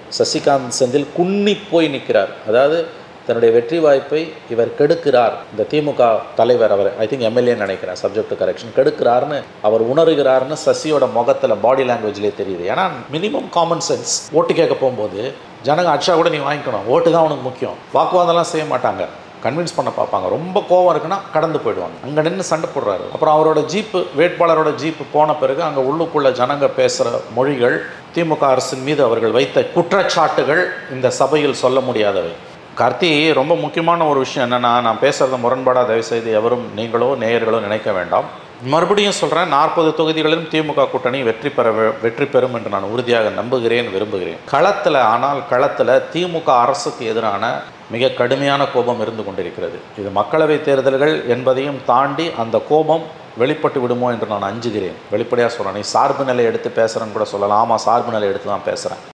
சசிகாந்த் செந்தில் குன்னி போய் நிற்கிறார். அதாவது தன்னுடைய வெற்றி வாய்ப்பை இவர் கெடுக்கிறார், இந்த திமுக தலைவர் அவர் ஐ திங்க் எம்எல்ஏன்னு நினைக்கிறேன், சப்ஜெக்ட் டு கரெக்ஷன், கெடுக்கிறார்னு அவர் உணர்கிறார்னு சசியோட முகத்தில் பாடி லாங்குவேஜ்லேயே தெரியுது. ஏன்னா மினிமம் காமன் சென்ஸ். ஓட்டு கேட்க போகும்போது ஜனங்க அடிச்சா கூட நீ வாங்கிக்கணும், ஓட்டு தான் உனக்கு முக்கியம், வாக்குவாதம்லாம் செய்ய மாட்டாங்க, கன்வின்ஸ் பண்ண பார்ப்பாங்க. ரொம்ப கோவம் இருக்குன்னா கடந்து போயிடுவாங்க. அங்கே நின்று சண்டை போடுறாரு. அப்புறம் அவரோட ஜீப்பு, வேட்பாளரோட ஜீப்பு போன பிறகு அங்கே உள்ளுக்குள்ள ஜனங்க பேசுகிற மொழிகள், திமுக அரசின் மீது அவர்கள் வைத்த குற்றச்சாட்டுகள் இந்த சபையில் சொல்ல முடியாதவை. கார்த்தி, ரொம்ப முக்கியமான ஒரு விஷயம் என்னென்னா, நான் பேசுகிறத முரண்பாடாக தயவுசெய்து எவரும் நீங்களோ நேயர்களோ நினைக்க வேண்டாம். மறுபடியும் சொல்கிறேன், 40 தொகுதிகளிலும் திமுக கூட்டணி வெற்றி பெறும் என்று நான் உறுதியாக நம்புகிறேன், விரும்புகிறேன். களத்தில் திமுக அரசுக்கு எதிரான மிக கடுமையான கோபம் இருந்து கொண்டிருக்கிறது. இது மக்களவை தேர்தல்கள் என்பதையும் தாண்டி அந்த கோபம் வெளிப்பட்டு விடுமோ என்று நான் அஞ்சுகிறேன். வெளிப்படையாக சொல்கிறேன். நீ சார்பு நிலை எடுத்து பேசுகிறேன்னு கூட சொல்லலாம். ஆமாம், சார்பு நிலை எடுத்து தான் பேசுகிறேன்.